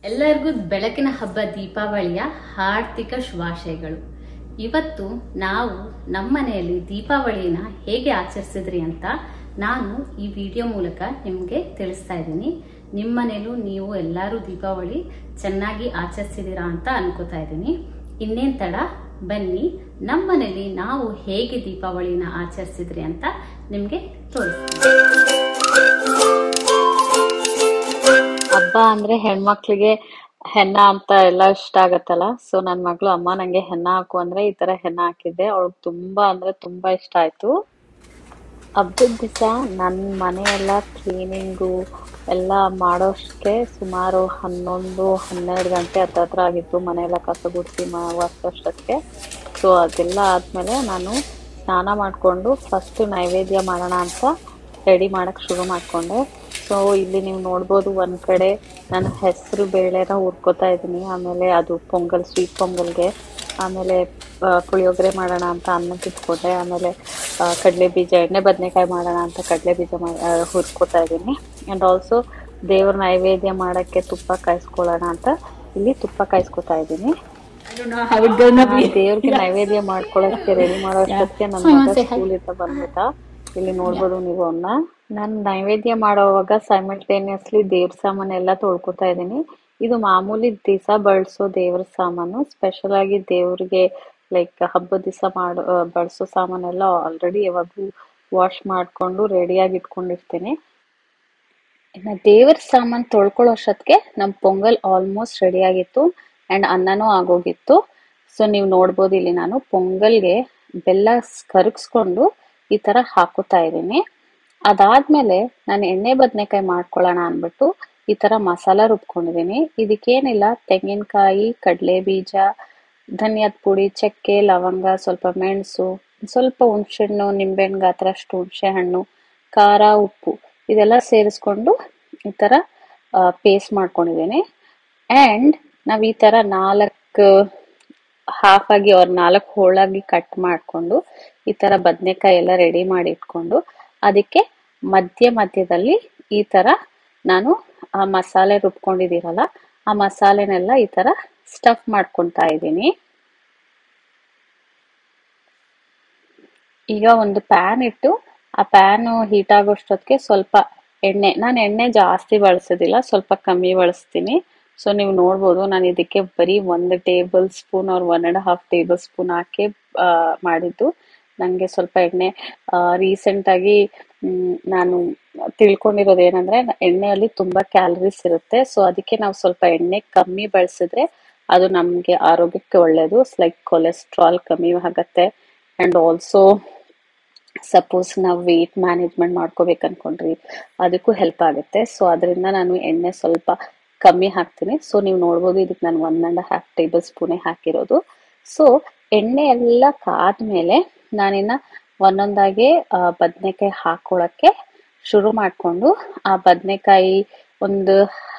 ಎಲ್ಲರಿಗೂ ಬೆಳಕಿನ ಹಬ್ಬ ದೀಪಾವಳಿಯ ಹಾರ್ದಿಕ ಶುಭಾಶಯಗಳು. ಇವತ್ತು ನಾವು ನಮ್ಮ ಮನೆಯಲ್ಲಿ ದೀಪಾವಳಿನ ಹೇಗೆ ಆಚರಿಸಿದ್ರಿ ಅಂತ ನಾನು ಈ ವಿಡಿಯೋ ಮೂಲಕ ನಿಮಗೆ ತಿಳಿಸ್ತಾ ಇದ್ದೀನಿ. ನಿಮ್ಮ ಮನೇಲೂ ನೀವು ಎಲ್ಲರೂ ದೀಪಾವಳಿ ಚೆನ್ನಾಗಿ ಆಚರಿಸಿದೀರಾ ಅಂತ ಅನ್ಕೋತಾ ಇದ್ದೀನಿ. ಇನ್ನೇನ್ ತಡ, ಬನ್ನಿ ನಮ್ಮ ಮನೇಲಿ ನಾವು ಹೇಗೆ ದೀಪಾವಳಿನ ಆಚರಿಸಿದ್ರಿ ಅಂತ ನಿಮ್ಗೆ ತೋರಿಸ್ತೀನಿ. ಹಬ್ಬ ಅಂದ್ರೆ ಹೆಣ್ಮಕ್ಳಿಗೆ ಹೆಣ್ಣ ಅಂತ ಎಲ್ಲ ಇಷ್ಟ ಆಗತ್ತಲ್ಲ. ಸೊ ನನ್ ಮಗಳು ಅಮ್ಮ ನಂಗೆ ಹೆಣ್ಣ ಹಾಕು ಅಂದ್ರೆ ಈ ತರ ಹೆಣ್ಣ ಹಾಕಿದ್ದೆ. ಅವಳಿಗೆ ತುಂಬಾ ಅಂದ್ರೆ ತುಂಬಾ ಇಷ್ಟ ಆಯ್ತು. ಹಬ್ಬದ ದಿವಸ ನನ್ನ ಮನೆಯೆಲ್ಲ ಕ್ಲೀನಿಂಗು ಎಲ್ಲ ಮಾಡೋಷ್ಟಕ್ಕೆ ಸುಮಾರು 11-12 ಗಂಟೆ ಹತ್ರ ಆಗಿತ್ತು. ಮನೆಯೆಲ್ಲ ಕಸ ಗುಡಿಸಿ ಒರೆಸೋಷ್ಟಕ್ಕೆ. ಸೊ ಅದೆಲ್ಲ ಆದ್ಮೇಲೆ ನಾನು ಸ್ನಾನ ಮಾಡ್ಕೊಂಡು ಫಸ್ಟ್ ನೈವೇದ್ಯ ಮಾಡೋಣ ಅಂತ ರೆಡಿ ಮಾಡಕ್ ಶುರು ಮಾಡ್ಕೊಂಡೆ. ಸೊ ಇಲ್ಲಿ ನೀವು ನೋಡ್ಬೋದು, ಒಂದ್ ಕಡೆ ನಾನು ಹೆಸರು ಬೇಳೆನ ಹುರ್ಕೋತಾ ಇದ್ದೀನಿ. ಆಮೇಲೆ ಅದು ಪೊಂಗಲ್, ಸ್ವೀಟ್ ಪೊಂಗಲ್ಗೆ. ಆಮೇಲೆ ಪುಳಿಯೋಗರೆ ಮಾಡೋಣ ಅಂತ ಅನ್ನಕ್ಕೆ ಇಟ್ಕೊಂಡೆ. ಆಮೇಲೆ ಕಡಲೆ ಬೀಜ, ಎಣ್ಣೆ ಬದನೆಕಾಯಿ ಮಾಡೋಣ ಅಂತ ಕಡಲೆ ಬೀಜ ಹುರ್ಕೋತಾ ಇದ್ದೀನಿ. ಅಂಡ್ ಆಲ್ಸೋ ದೇವ್ರ ನೈವೇದ್ಯ ಮಾಡಕ್ಕೆ ತುಪ್ಪ ಕಾಯಿಸ್ಕೊಳ್ಳೋಣ ಅಂತ ಇಲ್ಲಿ ತುಪ್ಪ ಕಾಯಿಸ್ಕೊತಾ ಇದ್ದೀನಿ. ದೇವ್ರಿಗೆ ನೈವೇದ್ಯ ಮಾಡ್ಕೊಳಕ್ಕೆ ರೆಡಿ ಮಾಡೋ ಅಷ್ಟೊತ್ತಿಗೆ ನನ್ನ ಮಗ ಸ್ಕೂಲಿಂದ ಬಂದ್ಬಿಟ್ಟ. ಇಲ್ಲಿ ನೋಡ್ಬೋದು ನೀವು ಅವನ್ನ. ನಾನು ನೈವೇದ್ಯ ಮಾಡೋವಾಗ ಸೈಮಲ್ಟೇನಿಯಸ್ಲಿ ದೇವ್ರ ಸಾಮಾನೆಲ್ಲ ತೊಳ್ಕೊತಾ ಇದ್ದೀನಿ. ಇದು ಮಾಮೂಲಿ ದಿವಸ ಬಳಸೋ ದೇವ್ರ ಸಾಮಾನು. ಸ್ಪೆಷಲ್ ಆಗಿ ದೇವ್ರಿಗೆ ಲೈಕ್ ಹಬ್ಬದ ದಿವಸ ಬಳಸೋ ಸಾಮಾನೆಲ್ಲ ಆಲ್ರೆಡಿ ಯಾವಾಗ್ಲೂ ವಾಶ್ ಮಾಡ್ಕೊಂಡು ರೆಡಿಯಾಗಿ ಇಟ್ಕೊಂಡಿರ್ತೀನಿ. ಇನ್ನು ದೇವ್ರ ಸಾಮಾನು ತೊಳ್ಕೊಳ್ಳೋ ಅಷ್ಟೊತ್ತಿಗೆ ನಮ್ ಪೊಂಗಲ್ ಆಲ್ಮೋಸ್ಟ್ ರೆಡಿ ಆಗಿತ್ತು ಅಂಡ್ ಅನ್ನನೂ ಆಗೋಗಿತ್ತು. ಸೊ ನೀವು ನೋಡ್ಬೋದು, ಇಲ್ಲಿ ನಾನು ಪೊಂಗಲ್ಗೆ ಬೆಲ್ಲ ಕರಗಿಸ್ಕೊಂಡು ಈ ತರ ಹಾಕೋತಾ ಇದ್ದೀನಿ. ಅದಾದ್ಮೇಲೆ ನಾನು ಎಣ್ಣೆ ಬದನೆಕಾಯಿ ಮಾಡ್ಕೊಳ್ಳೋಣ ಅನ್ಬಿಟ್ಟು ಈ ತರ ಮಸಾಲ ರುಬ್ಕೊಂಡಿದ್ದೀನಿ. ಇದಕ್ಕೇನಿಲ್ಲ, ತೆಂಗಿನಕಾಯಿ, ಕಡಲೆ ಬೀಜ, ಧನಿಯಾದ ಪುಡಿ, ಚಕ್ಕೆ, ಲವಂಗ, ಸ್ವಲ್ಪ ಮೆಣಸು, ಸ್ವಲ್ಪ ಹುಣಸೆಹಣ್ಣು, ನಿಂಬೆಹಣ್ಣು ಗಾತ್ರ ಅಷ್ಟು ಹುಣಸೆ ಹಣ್ಣು, ಖಾರ, ಉಪ್ಪು ಇದೆಲ್ಲ ಸೇರಿಸ್ಕೊಂಡು ಈ ತರ ಪೇಸ್ಟ್ ಮಾಡ್ಕೊಂಡಿದ್ದೀನಿ. ಅಂಡ್ ನಾವ್ ಈ ತರ 4 ಹಾಫ್ ಆಗಿ 4 ಹೋಳಾಗಿ ಕಟ್ ಮಾಡ್ಕೊಂಡು ಈ ತರ ಬದನೆಕಾಯಿ ಎಲ್ಲ ರೆಡಿ ಮಾಡಿ ಇಟ್ಕೊಂಡು ಅದಕ್ಕೆ ಮಧ್ಯದಲ್ಲಿ ಈ ತರ ನಾನು ಆ ಮಸಾಲೆ ರುಬ್ಕೊಂಡಿದ್ದೀರಲ್ಲ ಆ ಮಸಾಲೆನೆಲ್ಲ ಈ ತರ ಸ್ಟಫ್ ಮಾಡ್ಕೊಂತಾ ಇದ್ದೀನಿ. ಈಗ ಒಂದು ಪ್ಯಾನ್ ಇಟ್ಟು ಆ ಪ್ಯಾನ್ ಹೀಟ್ ಆಗೋಷ್ಟೊತ್ತಿಗೆ ಸ್ವಲ್ಪ ಎಣ್ಣೆ, ನಾನು ಎಣ್ಣೆ ಜಾಸ್ತಿ ಬಳಸೋದಿಲ್ಲ, ಸ್ವಲ್ಪ ಕಮ್ಮಿ ಬಳಸ್ತೀನಿ. ಸೊ ನೀವು ನೋಡ್ಬೋದು, ನಾನು ಇದಕ್ಕೆ ಬರೀ 1 tablespoon or 1.5 tablespoon ಹಾಕಿ ಮಾಡಿದ್ದು. ನನಗೆ ಸ್ವಲ್ಪ ಎಣ್ಣೆ ರೀಸೆಂಟ್ ಆಗಿ ನಾನು ತಿಳ್ಕೊಂಡಿರೋದು ಏನಂದ್ರೆ, ಎಣ್ಣೆಯಲ್ಲಿ ತುಂಬಾ ಕ್ಯಾಲರೀಸ್ ಇರುತ್ತೆ. ಸೊ ಅದಕ್ಕೆ ನಾವು ಸ್ವಲ್ಪ ಎಣ್ಣೆ ಕಮ್ಮಿ ಬಳಸಿದ್ರೆ ಅದು ನಮ್ಗೆ ಆರೋಗ್ಯಕ್ಕೆ ಒಳ್ಳೇದು. ಲೈಕ್ ಕೊಲೆಸ್ಟ್ರಾಲ್ ಕಮ್ಮಿ ಆಗತ್ತೆ. ಅಂಡ್ ಆಲ್ಸೋ ಸಪೋಸ್ ನಾವು ವೇಟ್ ಮ್ಯಾನೇಜ್ಮೆಂಟ್ ಮಾಡ್ಕೋಬೇಕು ಅನ್ಕೊಂಡ್ರಿ ಅದಕ್ಕೂ ಹೆಲ್ಪ್ ಆಗುತ್ತೆ. ಸೊ ಅದರಿಂದ ನಾನು ಎಣ್ಣೆ ಸ್ವಲ್ಪ ಕಮ್ಮಿ ಹಾಕ್ತೀನಿ. ಸೊ ನೀವು ನೋಡ್ಬೋದು, ಇದಕ್ಕೆ ನಾನು 1.5 ಟೇಬಲ್ ಸ್ಪೂನೇ ಹಾಕಿರೋದು. ಸೊ ಎಣ್ಣೆ ಎಲ್ಲ ಕಾದ್ಮೇಲೆ ನಾನಿನ್ನ ಒಂದೊಂದಾಗೆ ಬದನೆಕಾಯಿ ಹಾಕೊಳಕ್ಕೆ ಶುರು ಮಾಡ್ಕೊಂಡು ಆ ಬದನೆಕಾಯಿ ಒಂದು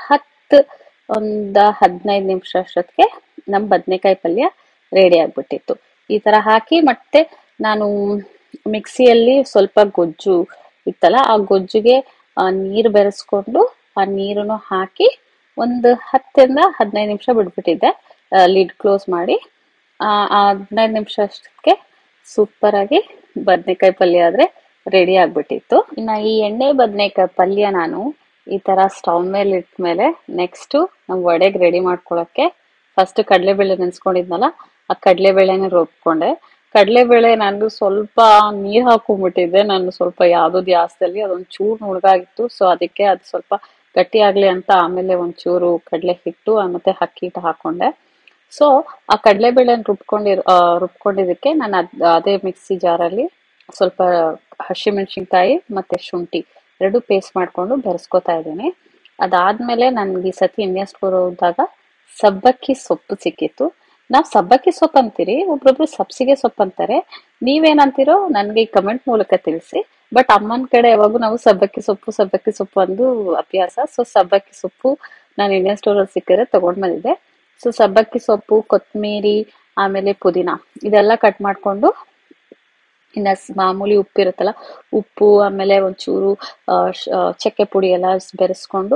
15 ನಿಮಿಷ ಅಷ್ಟೊತ್ತಿಗೆ ನಮ್ ಬದನೆಕಾಯಿ ಪಲ್ಯ ರೆಡಿ ಆಗ್ಬಿಟ್ಟಿತ್ತು. ಈ ತರ ಹಾಕಿ ಮತ್ತೆ ನಾನು ಮಿಕ್ಸಿಯಲ್ಲಿ ಸ್ವಲ್ಪ ಗೊಜ್ಜು ಇತ್ತಲ್ಲ, ಆ ಗೊಜ್ಜುಗೆ ನೀರು ಬೆರೆಸ್ಕೊಂಡು ಆ ನೀರನ್ನು ಹಾಕಿ ಒಂದು 10-15 ನಿಮಿಷ ಬಿಡ್ಬಿಟ್ಟಿದ್ದೆ, ಲಿಡ್ ಕ್ಲೋಸ್ ಮಾಡಿ. 15 ನಿಮಿಷ ಅಷ್ಟಕ್ಕೆ ಸೂಪರ್ ಆಗಿ ಬದನೆಕಾಯಿ ಪಲ್ಯ ಆದ್ರೆ ರೆಡಿ ಆಗ್ಬಿಟ್ಟಿತ್ತು. ಇನ್ನ ಈ ಎಣ್ಣೆ ಬದನೆಕಾಯಿ ಪಲ್ಯ ನಾನು ಈ ತರ ಸ್ಟವ್ ಮೇಲೆ ಇಟ್ಮೇಲೆ ನೆಕ್ಸ್ಟ್ ನಾವು ವಡೆಗೆ ರೆಡಿ ಮಾಡ್ಕೊಳಕ್ಕೆ ಫಸ್ಟ್ ಕಡಲೆಬೇಳೆ ನೆನ್ಸ್ಕೊಂಡಿದ್ನಲ್ಲ ಆ ಕಡಲೆಬೇಳೆನ ರುಬ್ಕೊಂಡೆ. ಕಡಲೆಬೇಳೆ ನಾನು ಸ್ವಲ್ಪ ನೀರ್ ಹಾಕೊಂಡ್ಬಿಟ್ಟಿದ್ದೆ. ನಾನು ಸ್ವಲ್ಪ ಯಾವ್ದೋ ಜಾಸ್ತಿಯಲ್ಲಿ ಅದೊಂದು ಚೂರು ನುಣಗಾಗಿತ್ತು. ಸೊ ಅದಕ್ಕೆ ಅದು ಸ್ವಲ್ಪ ಗಟ್ಟಿ ಆಗ್ಲಿ ಅಂತ ಆಮೇಲೆ ಒಂಚೂರು ಕಡಲೆ ಹಿಟ್ಟು ಮತ್ತೆ ಅಕ್ಕಿ ಹಿಟ್ಟು ಹಾಕೊಂಡೆ. ಸೊ ಆ ಕಡಲೆಬೇಳೆ ರುಬ್ಕೊಂಡಿದ್ದಕ್ಕೆ ನಾನು ಅದೇ ಮಿಕ್ಸಿ ಜಾರಲ್ಲಿ ಸ್ವಲ್ಪ ಹಸಿಮೆಣಸಿನ್ಕಾಯಿ ಮತ್ತೆ ಶುಂಠಿ 2 ಪೇಸ್ಟ್ ಮಾಡ್ಕೊಂಡು ಬೆರೆಸ್ಕೊತಾ ಇದ್ದೀನಿ. ಅದಾದ್ಮೇಲೆ ನನ್ಗೆ ಈ ಸತಿ ಇಂಡಿಯನ್ ಸ್ಟೋರ್ ಹೋದಾಗ ಸಬ್ಬಕ್ಕಿ ಸೊಪ್ಪು ಸಿಕ್ಕಿತ್ತು. ನಾವ್ ಸಬ್ಬಕ್ಕಿ ಸೊಪ್ಪು ಅಂತೀರಿ, ಒಬ್ರೊಬ್ರು ಸಬ್ಸಿಗೆ ಸೊಪ್ಪು ಅಂತಾರೆ. ನೀವೇನಂತೀರೋ ನನ್ಗೆ ಕಮೆಂಟ್ ಮೂಲಕ ತಿಳಿಸಿ. ಬಟ್ ಅಮ್ಮನ ಕಡೆ ಯಾವಾಗೂ ನಾವು ಸಬ್ಬಕ್ಕಿ ಸೊಪ್ಪು ಅಂದು ಅಭ್ಯಾಸ. ಸೊ ಸಬ್ಬಕ್ಕಿ ಸೊಪ್ಪು ನಾನು ಇಂಡಿಯನ್ ಸ್ಟೋರ್ ಅಲ್ಲಿ ಸಿಕ್ಕಿದ್ರೆ ತಗೊಂಡ್ ಬಂದಿದ್ದೆ. ಸೊ ಸಬ್ಬಕ್ಕಿ ಸೊಪ್ಪು, ಕೊತ್ತಂಬರಿ, ಆಮೇಲೆ ಪುದೀನ ಇದೆಲ್ಲ ಕಟ್ ಮಾಡ್ಕೊಂಡು ಇನ್ನ ಮಾಮೂಲಿ ಉಪ್ಪಿರುತ್ತಲ್ಲ, ಉಪ್ಪು ಆಮೇಲೆ ಒಂಚೂರು ಚಕ್ಕೆ ಪುಡಿ ಎಲ್ಲ ಬೆರೆಸ್ಕೊಂಡು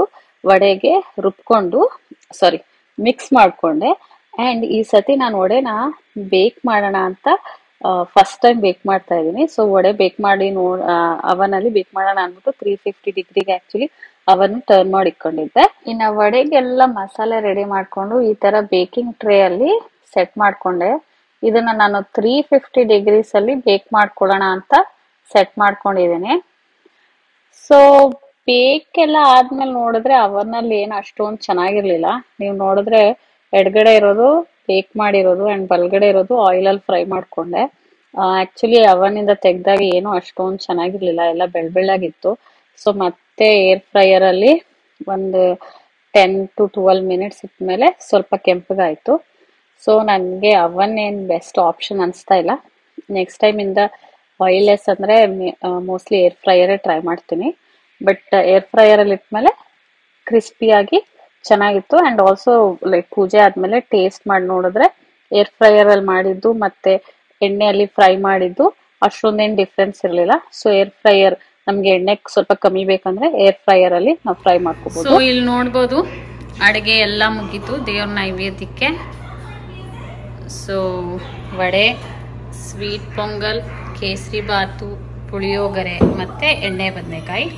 ವಡೆಗೆ ರುಬ್ಕೊಂಡು ಮಿಕ್ಸ್ ಮಾಡ್ಕೊಂಡೆ. ಅಂಡ್ ಈ ಸತಿ ನಾನು ವಡೆನ ಬೇಕ್ ಮಾಡೋಣ ಅಂತ ಫಸ್ಟ್ ಟೈಮ್ ಬೇಕ್ ಮಾಡ್ತಾ ಇದ್ದೀನಿ. ಸೊ ವಡೆ ಬೇಕ್ ಮಾಡಿ ಅವನಲ್ಲಿ ಬೇಕ್ ಮಾಡೋಣ ಅಂದ್ಬಿಟ್ಟು 350 ಡಿಗ್ರಿಗೆ ಆಕ್ಚುಲಿ ಅವನ್ ಟರ್ನ್ ಮಾಡಿ ಇಟ್ಕೊಂಡಿದ್ದೆ. ಇನ್ನು ವಡೆಗೆಲ್ಲ ಮಸಾಲೆ ರೆಡಿ ಮಾಡ್ಕೊಂಡು ಈ ತರ ಬೇಕಿಂಗ್ ಟ್ರೇ ಅಲ್ಲಿ ಸೆಟ್ ಮಾಡ್ಕೊಂಡೆ. ಇದನ್ನ ನಾನು 350 ಡಿಗ್ರೀಸ್ ಅಲ್ಲಿ ಬೇಕ್ ಮಾಡ್ಕೊಳ್ಳೋಣ ಅಂತ ಸೆಟ್ ಮಾಡ್ಕೊಂಡಿದ್ದೀನಿ. ಸೊ ಬೇಕ್ ಎಲ್ಲ ಆದ್ಮೇಲೆ ನೋಡಿದ್ರೆ ಅವನಲ್ಲಿ ಏನು ಅಷ್ಟೊಂದು ಚೆನ್ನಾಗಿರ್ಲಿಲ್ಲ. ನೀವು ನೋಡಿದ್ರೆ ಎಡಗಡೆ ಇರೋದು ಬೇಕ್ ಮಾಡಿರೋದು ಅಂಡ್ ಬಲ್ಗಡೆ ಇರೋದು ಆಯಿಲ್ ಅಲ್ಲಿ ಫ್ರೈ ಮಾಡ್ಕೊಂಡೆ. ಆಕ್ಚುಲಿ ಅವನಿಂದ ತೆಗ್ದಾಗ ಏನು ಅಷ್ಟೊಂದು ಚೆನ್ನಾಗಿರ್ಲಿಲ್ಲ, ಎಲ್ಲ ಬೆಳ್ಳಗಿತ್ತು. ಸೊ ಮತ್ತೆ ಏರ್ ಫ್ರೈಯರ್ ಅಲ್ಲಿ ಒಂದು 10 to 12 ಮಿನಿಟ್ಸ್ ಇಟ್ಮೇಲೆ ಸ್ವಲ್ಪ ಕೆಂಪಗಾಯ್ತು. ಸೊ ನನಗೆ ಅವನ್ ಏನ್ ಬೆಸ್ಟ್ ಆಪ್ಷನ್ ಅನಿಸ್ತಾ ಇಲ್ಲ. ನೆಕ್ಸ್ಟ್ ಟೈಮ್ ಇಂದ ಆಯಿಲ್ಲೆಸ್ ಅಂದ್ರೆ ಮೋಸ್ಟ್ಲಿ ಏರ್ ಫ್ರೈಯರ್ ಟ್ರೈ ಮಾಡ್ತೀನಿ. ಬಟ್ ಏರ್ ಫ್ರೈಯರ್ ಅಲ್ಲಿ ಇಟ್ಮೇಲೆ ಕ್ರಿಸ್ಪಿಯಾಗಿ ಚೆನ್ನಾಗಿತ್ತು. ಅಂಡ್ ಆಲ್ಸೋ ಲೈಕ್ ಪೂಜೆ ಆದ್ಮೇಲೆ ಟೇಸ್ಟ್ ಮಾಡಿ ನೋಡಿದ್ರೆ ಏರ್ ಫ್ರೈಯರ್ ಅಲ್ಲಿ ಮಾಡಿದ್ದು ಮತ್ತೆ ಎಣ್ಣೆಯಲ್ಲಿ ಫ್ರೈ ಮಾಡಿದ್ದು ಅಷ್ಟೊಂದೇನ್ ಡಿಫ್ರೆನ್ಸ್ ಇರಲಿಲ್ಲ. ಸೊ ಏರ್ ಫ್ರೈಯರ್ ನಮ್ಗೆ ಎಣ್ಣೆ ಸ್ವಲ್ಪ ಕಮ್ಮಿ ಬೇಕಂದ್ರೆ ಏರ್ ಫ್ರೈಯರ್ ಅಲ್ಲಿ ನಾವು ಫ್ರೈ ಮಾಡ್ಕೋಬಹುದು. ಸೊ ಇಲ್ಲಿ ನೋಡ್ಬೋದು ಅಡುಗೆ ಎಲ್ಲ ಮುಗೀತು ದೇವ್ರ ನೈವೇದ್ಯಕ್ಕೆ. ಸೊ ವಡೆ, ಸ್ವೀಟ್ ಪೊಂಗಲ್, ಕೇಸರಿ ಬಾತು, ಪುಳಿಯೋಗರೆ ಮತ್ತೆ ಎಣ್ಣೆ ಬದನೆಕಾಯಿ.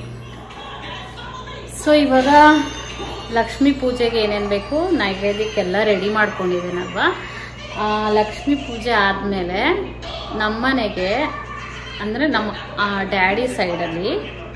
ಸೊ ಇವಾಗ ಲಕ್ಷ್ಮೀ ಪೂಜೆಗೆ ಏನೇನು ಬೇಕು ನೈವೇದ್ಯಕ್ಕೆಲ್ಲ ರೆಡಿ ಮಾಡ್ಕೊಂಡಿದ್ದೀನಲ್ವಾ. ಲಕ್ಷ್ಮೀ ಪೂಜೆ ಆದಮೇಲೆ ನಮ್ಮನೆಗೆ ಅಂದರೆ ನಮ್ಮ ಡ್ಯಾಡಿ ಸೈಡಲ್ಲಿ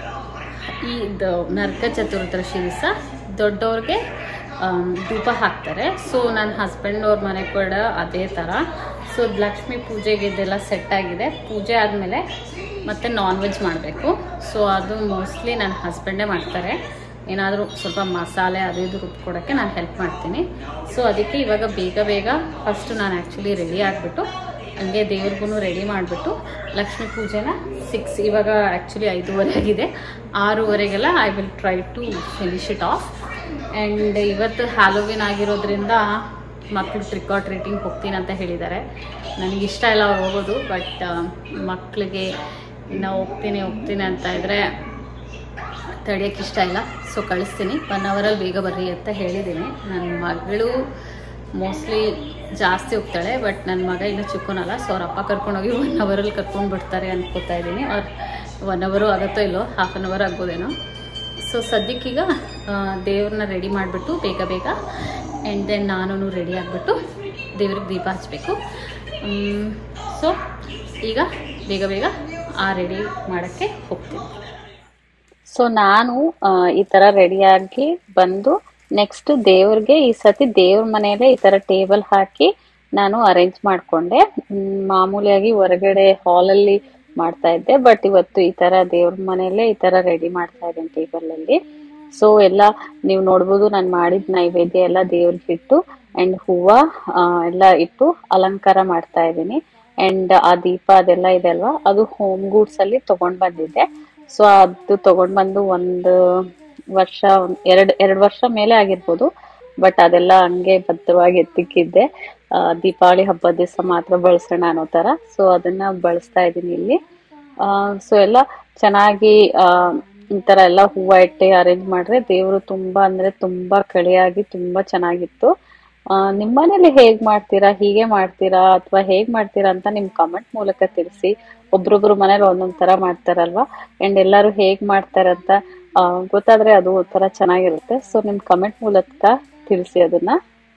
ಇದು ನರಕ ಚತುರ್ದಶಿ ದಿವಸ ದೊಡ್ಡವ್ರಿಗೆ ಧೂಪ ಹಾಕ್ತಾರೆ. ಸೊ ನನ್ನ ಹಸ್ಬೆಂಡ್ ಅವ್ರ ಮನೆ ಕೂಡ ಅದೇ ಥರ. ಸೊ ಲಕ್ಷ್ಮೀ ಪೂಜೆಗೆ ಇದೆಲ್ಲ ಸೆಟ್ ಆಗಿದೆ. ಪೂಜೆ ಆದಮೇಲೆ ಮತ್ತೆ ನಾನ್ ವೆಜ್ ಮಾಡಬೇಕು. ಸೊ ಅದು ಮೋಸ್ಟ್ಲಿ ನನ್ನ ಹಸ್ಬೆಂಡೇ ಮಾಡ್ತಾರೆ. ಏನಾದರೂ ಸ್ವಲ್ಪ ಮಸಾಲೆ ಅದು ಇದು ರುಬ್ಕೊಡೋಕ್ಕೆ ನಾನು ಹೆಲ್ಪ್ ಮಾಡ್ತೀನಿ. ಸೊ ಅದಕ್ಕೆ ಇವಾಗ ಬೇಗ ಫಸ್ಟು ನಾನು ಆ್ಯಕ್ಚುಲಿ ರೆಡಿ ಆಗಿಬಿಟ್ಟು ಹಂಗೆ ದೇವ್ರಿಗೂ ರೆಡಿ ಮಾಡಿಬಿಟ್ಟು ಲಕ್ಷ್ಮೀ ಪೂಜೆನ 6 ಇವಾಗ ಆ್ಯಕ್ಚುಲಿ 5:30 ಆಗಿದೆ. 6:30ಗೆಲ್ಲ I will try to finish it off. And ಇವತ್ತು ಹ್ಯಾಲೋವಿನ್ ಆಗಿರೋದ್ರಿಂದ ಮಕ್ಕಳು ಟ್ರಿಕ್ ಆರ್ ಟ್ರೀಟಿಂಗ್ ಹೋಗ್ತೀನಿ ಅಂತ ಹೇಳಿದ್ದಾರೆ. ನನಗಿಷ್ಟ ಇಲ್ಲ ಅವ್ರು ಹೋಗೋದು, ಬಟ್ ಮಕ್ಕಳಿಗೆ ಇನ್ನು ಹೋಗ್ತೀನಿ ಅಂತ ಇದ್ದರೆ ತಡೆಯೋಕ್ಕೆ ಇಷ್ಟ ಇಲ್ಲ. ಸೊ ಕಳಿಸ್ತೀನಿ, 1 ಅವರಲ್ಲಿ ಬೇಗ ಬರ್ರಿ ಅಂತ ಹೇಳಿದ್ದೀನಿ. ನನ್ನ ಮಗಳು ಮೋಸ್ಟ್ಲಿ ಜಾಸ್ತಿ ಹೋಗ್ತಾಳೆ, ಬಟ್ ನನ್ನ ಮಗ ಇನ್ನೂ ಚಿಕ್ಕನಲ್ಲ. ಸೊ ಅವ್ರ ಅಪ್ಪ ಕರ್ಕೊಂಡೋಗಿ 1 ಅವರಲ್ಲಿ ಕರ್ಕೊಂಡು ಬಿಡ್ತಾರೆ ಅನ್ಕೋತಾ ಇದ್ದೀನಿ. ಅವ್ರು 1 ಅವರು ಆಗುತ್ತೋ ಇಲ್ಲೋ, ಹಾಫ್ ಆನ್ ಅವರ್ ಆಗ್ಬೋದೇನೋ. ಸೊ ಸದ್ಯಕ್ಕೀಗ ದೇವ್ರನ್ನ ರೆಡಿ ಮಾಡಿಬಿಟ್ಟು ಬೇಗ ಆ್ಯಂಡ್ ದೆನ್ ನಾನು ರೆಡಿ ಆಗಿಬಿಟ್ಟು ದೇವ್ರಿಗೆ ದೀಪ ಹಚ್ಚಬೇಕು. ಸೊ ಈಗ ಬೇಗ ಆ ರೆಡಿ ಮಾಡೋಕ್ಕೆ ಹೋಗ್ತೀನಿ. ಸೊ ನಾನು ಈ ಥರ ರೆಡಿಯಾಗಿ ಬಂದು ನೆಕ್ಸ್ಟ್ ದೇವ್ರಿಗೆ ಈ ಸತಿ ದೇವ್ರ ಮನೆಯಲ್ಲೇ ಈ ಥರ ಟೇಬಲ್ ಹಾಕಿ ನಾನು ಅರೇಂಜ್ ಮಾಡಿಕೊಂಡೆ. ಮಾಮೂಲಿಯಾಗಿ ಹೊರಗಡೆ ಹಾಲಲ್ಲಿ ಮಾಡ್ತಾ ಇದ್ದೆ, ಬಟ್ ಇವತ್ತು ಈ ಥರ ದೇವ್ರ ಮನೆಯಲ್ಲೇ ಈ ಥರ ರೆಡಿ ಮಾಡ್ತಾ ಇದ್ದೀನಿ ಟೇಬಲಲ್ಲಿ. ಸೊ ಎಲ್ಲ ನೀವು ನೋಡ್ಬೋದು, ನಾನು ಮಾಡಿದ ನೈವೇದ್ಯ ಎಲ್ಲ ದೇವ್ರಿಗೆ ಇಟ್ಟು ಆ್ಯಂಡ್ ಹೂವು ಎಲ್ಲ ಇಟ್ಟು ಅಲಂಕಾರ ಮಾಡ್ತಾ ಇದ್ದೀನಿ. ಆ್ಯಂಡ್ ಆ ದೀಪ ಅದೆಲ್ಲ ಇದೆ ಅಲ್ವಾ, ಅದು ಹೋಮ್ ಗೂಡ್ಸಲ್ಲಿ ತೊಗೊಂಡು ಬಂದಿದ್ದೆ. ಸೊ ಅದು ತಗೊಂಡ್ ಬಂದು 1 ವರ್ಷ 2 ವರ್ಷ ಮೇಲೆ ಆಗಿರ್ಬೋದು, ಬಟ್ ಅದೆಲ್ಲ ಹಂಗೆ ಭದ್ರವಾಗಿ ಎತ್ತಿಕ್ಕಿದ್ದೆ. ದೀಪಾವಳಿ ಹಬ್ಬದ ದಿವಸ ಮಾತ್ರ ಬಳಸೋಣ ಅನ್ನೋ ತರ. ಸೊ ಅದನ್ನ ಬಳಸ್ತಾ ಇದ್ದೀನಿ ಇಲ್ಲಿ. ಸೊ ಎಲ್ಲ ಚೆನ್ನಾಗಿ ಈ ತರ ಎಲ್ಲ ಹೂವು ಇಟ್ಟು ಅರೇಂಜ್ ಮಾಡ್ರೆ ದೇವರು ತುಂಬಾ ಅಂದ್ರೆ ತುಂಬಾ ಕಳೆಯಾಗಿ ತುಂಬಾ ಚೆನ್ನಾಗಿತ್ತು. ನಿಮ್ಮನೇಲಿ ಹೇಗ್ ಮಾಡ್ತೀರಾ, ಹೀಗೆ ಮಾಡ್ತೀರಾ ಅಥವಾ ಹೇಗ್ ಮಾಡ್ತೀರಾ ಅಂತ ನಿಮ್ ಕಮೆಂಟ್ ಮೂಲಕ ತಿಳಿಸಿ. ಒಬ್ರೊಬ್ರು ಮನೇಲಿ ಒಂದೊಂದ್ ತರ ಮಾಡ್ತಾರಲ್ವಾ, ಅಂಡ್ ಎಲ್ಲಾರು ಹೇಗ್ ಮಾಡ್ತಾರಂತ ಗೊತ್ತಾದ್ರೆ ಅದು ಒಂಥರ ಚೆನ್ನಾಗಿರುತ್ತೆ. ಸೊ ನಿಮ್ ಕಮೆಂಟ್ ಮೂಲಕ ತಿಳಿಸಿ ಅದನ್ನ.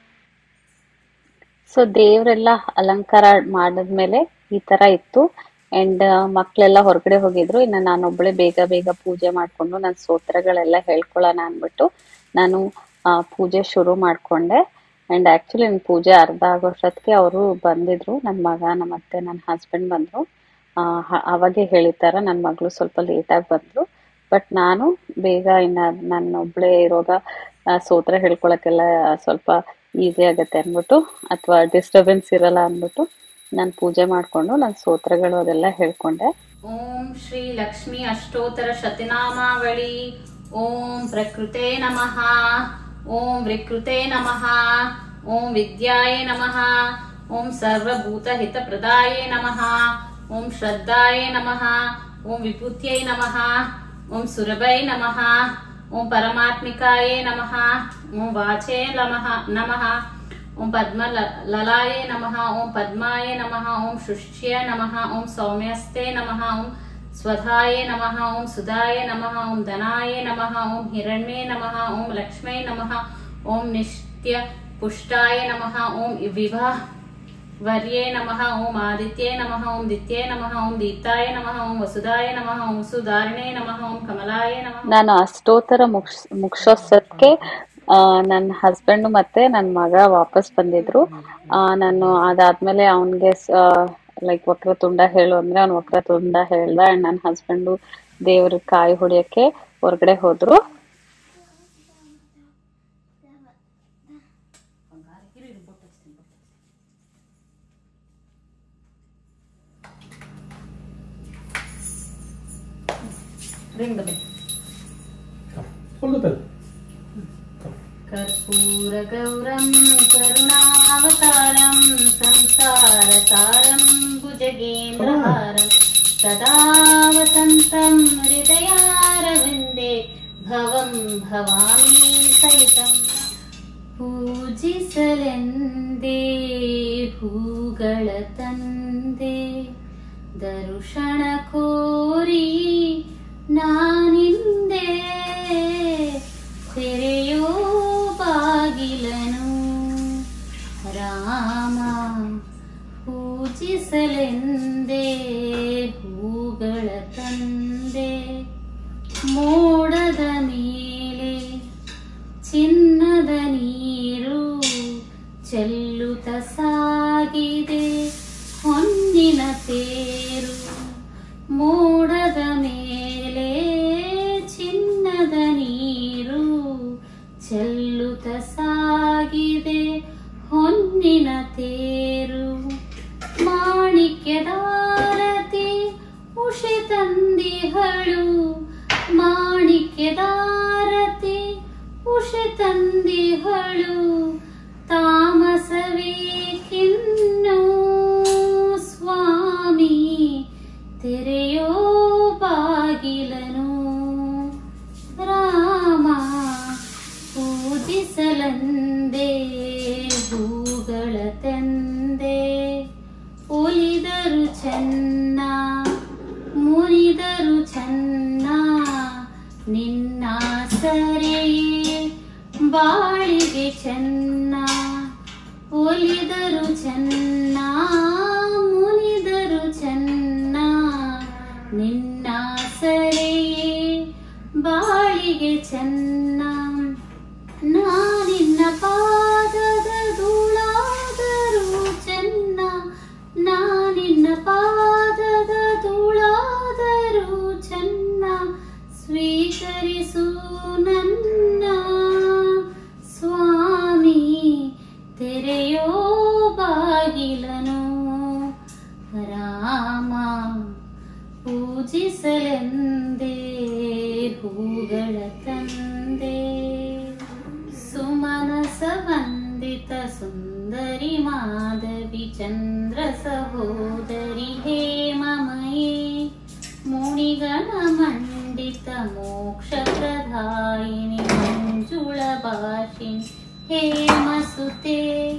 ಸೊ ದೇವ್ರೆಲ್ಲ ಅಲಂಕಾರ ಮಾಡಿದ್ಮೇಲೆ ಈ ತರ ಇತ್ತು. ಅಂಡ್ ಮಕ್ಳೆಲ್ಲ ಹೊರಗಡೆ ಹೋಗಿದ್ರು. ಇನ್ನು ನಾನೊಬ್ಳೆ ಬೇಗ ಪೂಜೆ ಮಾಡ್ಕೊಂಡು ನನ್ನ ಸ್ತೋತ್ರಗಳೆಲ್ಲ ಹೇಳ್ಕೊಳ್ಳೋಣ ಅನ್ಬಿಟ್ಟು ನಾನು ಪೂಜೆ ಶುರು ಮಾಡ್ಕೊಂಡೆ. ಅಂಡ್ ಆಕ್ಚುಲಿ ನನ್ನ ಪೂಜೆ ಅರ್ಧ ಆಗೋಷ್ಟೊತ್ತಿಗೆ ಅವರು ಬಂದಿದ್ರು, ನನ್ನ ಮಗ ಮತ್ತೆ ನನ್ನ ಹಸ್ಬೆಂಡ್ ಬಂದ್ರು. ಅವಾಗೆ ಹೇಳಿತಾರ ನನ್ನ ಮಗಳು ಸ್ವಲ್ಪ ಲೇಟಾಗಿ ಬಂದ್ರು. ಬಟ್ ನಾನು ಬೇಗ ಇನ್ನ ನನ್ನ ಒಬ್ಳೆ ಇರೋಗ ಸ್ತೋತ್ರ ಹೇಳ್ಕೊಳಕ್ಕೆಲ್ಲ ಸ್ವಲ್ಪ ಈಸಿ ಆಗತ್ತೆ ಅನ್ಬಿಟ್ಟು, ಅಥವಾ ಡಿಸ್ಟರ್ಬೆನ್ಸ್ ಇರಲ್ಲ ಅನ್ಬಿಟ್ಟು ನಾನು ಪೂಜೆ ಮಾಡ್ಕೊಂಡು ನನ್ನ ಸ್ತೋತ್ರಗಳು ಅದೆಲ್ಲ ಹೇಳ್ಕೊಂಡೆ. ಓಂ ಶ್ರೀ ಲಕ್ಷ್ಮೀ ಅಷ್ಟೋತ್ತರ ಶತನಾಮಾವಳಿ. ಓಂ ಪ್ರಕೃತೆ ನಮಃ, ಓಂ ವಿಕೃತೆ ನಮಃ, ಓಂ ವಿದ್ಯಾಯೇ ನಮಃ, ಓಂ ಸರ್ವಭೂತ ಹಿತ ಪ್ರದಾಯೇ ನಮಃ, ಓಂ ಶ್ರದ್ಧಾಯೇ ನಮಃ, ಓಂ ವಿಭೂತ್ಯೈ ನಮಃ, ಓಂ ಸುರಭೈ ನಮಃ, ओम परमात्मिकाय नमः। ओम वाचे नमः। ओम पद्मललाय नमः। ओम पद्माय नमः। ओम शुष्ये नमः। ओम सौम्यस्ते नमः। ओम स्वधाय नमः। ओम सुधाय नमः। ओम धनाय नमः। ओम हिरण्ये नमः। ओम लक्ष्मै नमः। ओम नित्य पुष्टाय नमः। ओम विवाह वर्ये नमः। ओम आदित्ये नमः। ओम दित्ये नमः। ओम दीप्ताय नमः। ओम वसुधाय नमः। ओम सुधारिणे नमः। ओम कमलाय नमः। ನಾನು ಅಷ್ಟೋತ್ತರ ಮುಗಿಸೋಷ್ಟಕ್ಕೆ ನನ್ನ ಹಸ್ಬೆಂಡ್ ಮತ್ತೆ ನನ್ನ ಮಗ ವಾಪಸ್ ಬಂದಿದ್ರು. ನಾನು ಅದಾದ್ಮೇಲೆ ಅವನಿಗೆ ಲೈಕ್ ವಕ್ರತುಂಡ ಹೇಳು ಅಂದ್ರೆ ಅವ್ನು ವಕ್ರತುಂಡ ಹೇಳ್ದ. ಅಂಡ್ ನನ್ನ ಹಸ್ಬೆಂಡು ದೇವ್ರ ಕಾಯಿ ಹೊಡಿಯಕ್ಕೆ ಹೊರಗಡೆ ಹೋದ್ರು. कर्पूरगौरं करुणावतारं संसारसारं भुजगेन्द्रहारं सदा वसन्तं हृदयारविन्दे भवं भवानी सहितं पूजिसलेंदे हूಗಳ ತಂದೆ ದರ್ಶನ ಕೋರಿ ನಾನಿಂದೆ ತೆರೆಯೋ ಬಾಗಿಲನು ರಾಮ ಪೂಜಿಸಲೆಂದೇ ಹೂಗಳ ತಂದೆ ಮೋಡದ ಮೇಲೆ ಚಿನ್ನದ ನೀರು ಚೆಲ್ಲುತ್ತ ಸಾಗಿದೆ ಹೊನ್ನಿನ ತೇರು ಮೋಡದ ಮೇಲೆ ಚಿನ್ನದ ನೀರು ಚೆಲ್ಲುತ್ತ ಸಾಗಿದೆ ಹೊನ್ನಿನ ತೇರು ಮಾಣಿಕ್ಯದಾರತಿ ಉಷೆ ತಂದಿಹಳು ಮಾಣಿಕ್ಯದಾರತಿ ಉಷೆ ತಂದಿಹಳು ತಾಮಸವೇಕಿನ್ನು ಸ್ವಾಮಿ ತೆರೆಯೋ ಬಾಗಿಲನು ರಾಮ ಪೂಜಿಸಲಂದೆ ಹೂಗಳ ತಂದೆ ಒಲಿದರು ಚೆನ್ನ ಮುರಿದರು ಚೆನ್ನ ನಿನ್ನ ಸರೆಯೇ ಬಾಳಿಗೆ ಚೆನ್ನ ಒಲಿದರು ಚೆನ್ನ ಮುರಿದರು ಚೆನ್ನ ನಿನ್ನ ಸರೆಯೇ ಬಾಳಿಗೆ ಚೆನ್ನ ನಾನಿನ್ನ ಪಾದದ ಧೂಳಾದರೂ ಚೆನ್ನ ನಾನಿನ್ನ ಪಾದದ ಧೂಳಾದರೂ ಚೆನ್ನ ಸ್ವೀಕರಿಸು ನನ್ನ ಸ್ವಾಮಿ ತೆರೆಯೋ ಬಾಗಿಲನು ರಾಮ ಪೂಜಿಸಲೆಂದೇ ಹೂಗಳ ತಂದೆ ಸುಮನಸ ವಂದಿತ ಸುಂದರಿ ಮಾಧವಿ ಚಂದ್ರ ಸಹೋದರಿ ಹೇಮಮಯೇ ಮುನಿಗಣ ಮಂಡಿತ ಮೋಕ್ಷ ಪ್ರದಾಯಿನಿ ಮಂಜುಳ ಭಾಷಿಣಿ ಹೇಮಸುತೆ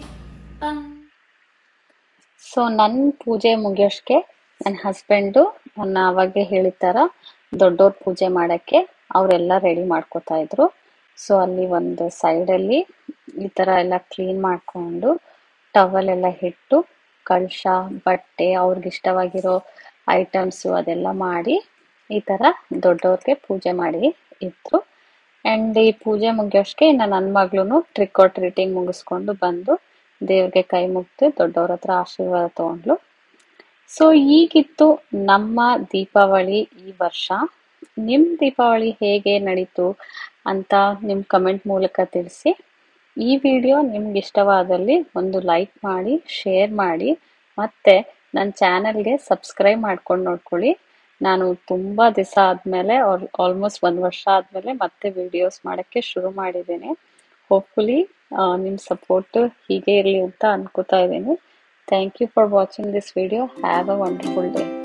ಸೊ ನನ್ನ ಪೂಜೆ ಮುಗಿಯೋಷ್ಟಕ್ಕೆ ನನ್ನ ಹಸ್ಬೆಂಡು ನನ್ನ ಅವಾಗೆ ಹೇಳಿತಾರ ದೊಡ್ಡವ್ರ ಪೂಜೆ ಮಾಡಕ್ಕೆ ಅವರೆಲ್ಲ ರೆಡಿ ಮಾಡ್ಕೋತಾ ಇದ್ರು. ಸೊ ಅಲ್ಲಿ ಒಂದು ಸೈಡಲ್ಲಿ ಈ ಥರ ಎಲ್ಲ ಕ್ಲೀನ್ ಮಾಡಿಕೊಂಡು ಟವಲ್ ಎಲ್ಲ ಇಟ್ಟು ಕಳಶ ಬಟ್ಟೆ ಅವ್ರಿಗೆ ಇಷ್ಟವಾಗಿರೋ ಐಟಮ್ಸು ಅದೆಲ್ಲ ಮಾಡಿ ಈ ಥರ ದೊಡ್ಡವ್ರಿಗೆ ಪೂಜೆ ಮಾಡಿ ಇತ್ತು. ಆ್ಯಂಡ್ ಈ ಪೂಜೆ ಮುಗಿಯೋಷ್ಟಕ್ಕೆ ಇನ್ನು ನನ್ನ ಮಗಳು ಟ್ರಿಕ್ ಆರ್ ಟ್ರೀಟಿಂಗ್ ಮುಗಿಸ್ಕೊಂಡು ಬಂದು ದೇವ್ರಿಗೆ ಕೈ ಮುಗ್ದು ದೊಡ್ಡವ್ರ ಹತ್ರ ಆಶೀರ್ವಾದ ತಗೊಂಡ್ಲು. ಸೊ ಈಗಿತ್ತು ನಮ್ಮ ದೀಪಾವಳಿ ಈ ವರ್ಷ. ನಿಮ್ಮ ದೀಪಾವಳಿ ಹೇಗೆ ನಡೀತು ಅಂತ ನಿಮ್ಮ ಕಮೆಂಟ್ ಮೂಲಕ ತಿಳಿಸಿ. ಈ ವಿಡಿಯೋ ನಿಮ್ಗೆ ಇಷ್ಟವಾದಲ್ಲಿ ಒಂದು ಲೈಕ್ ಮಾಡಿ, ಶೇರ್ ಮಾಡಿ, ಮತ್ತೆ ನನ್ನ ಚಾನಲ್ಗೆ ಸಬ್ಸ್ಕ್ರೈಬ್ ಮಾಡ್ಕೊಂಡು ನೋಡ್ಕೊಳ್ಳಿ. ನಾನು ತುಂಬ ದಿವಸ ಆದಮೇಲೆ ಆಲ್ಮೋಸ್ಟ್ 1 ವರ್ಷ ಆದಮೇಲೆ ಮತ್ತೆ ವಿಡಿಯೋಸ್ ಮಾಡೋಕ್ಕೆ ಶುರು ಮಾಡಿದ್ದೇನೆ. ಹೋಪ್ಫುಲಿ ನಿಮ್ಮ ಸಪೋರ್ಟ್ ಹೀಗೆ ಇರಲಿ ಅಂತ ಅನ್ಕೋತಾ ಇದ್ದೀನಿ. Thank you for watching this video. Have a wonderful day.